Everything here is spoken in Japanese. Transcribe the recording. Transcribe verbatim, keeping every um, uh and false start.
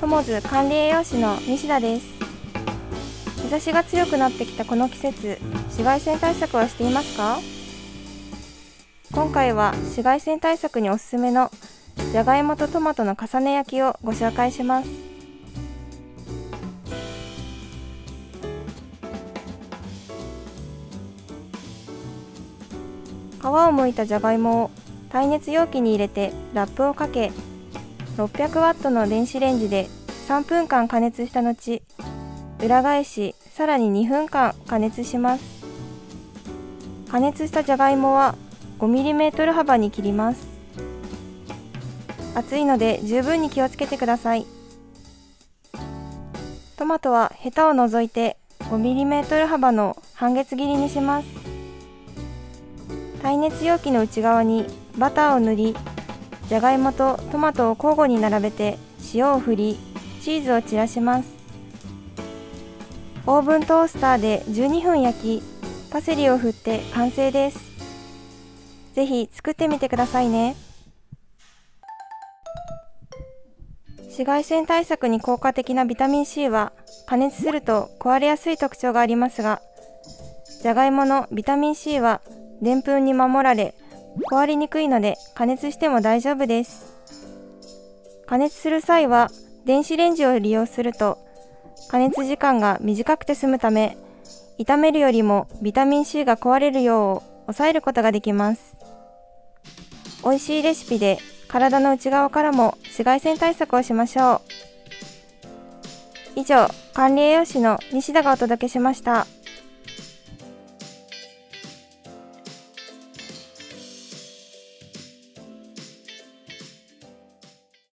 友図管理栄養士の西田です。日差しが強くなってきたこの季節、紫外線対策はしていますか？今回は紫外線対策におすすめのじゃがいもとトマトの重ね焼きをご紹介します。皮を剥いたじゃがいもを耐熱容器に入れてラップをかけ、ろっぴゃくワットの電子レンジでさんぷんかん加熱した後、裏返しさらににふんかん加熱します。加熱したじゃがいもはごミリメートル幅に切ります。熱いので十分に気をつけてください。トマトはヘタを除いてごミリメートル幅の半月切りにします。耐熱容器の内側にバターを塗り、じゃがいもとトマトを交互に並べて塩を振り、チーズを散らします。オーブントースターでじゅうにふん焼き、パセリを振って完成です。ぜひ作ってみてくださいね。紫外線対策に効果的なビタミン C は加熱すると壊れやすい特徴がありますが、じゃがいものビタミン C はでんぷんに守られ壊れにくいので加熱しても大丈夫です。加熱する際は電子レンジを利用すると加熱時間が短くて済むため、炒めるよりもビタミン C が壊れるよう抑えることができます。美味しいレシピで体の内側からも紫外線対策をしましょう。以上、管理栄養士の西田がお届けしました。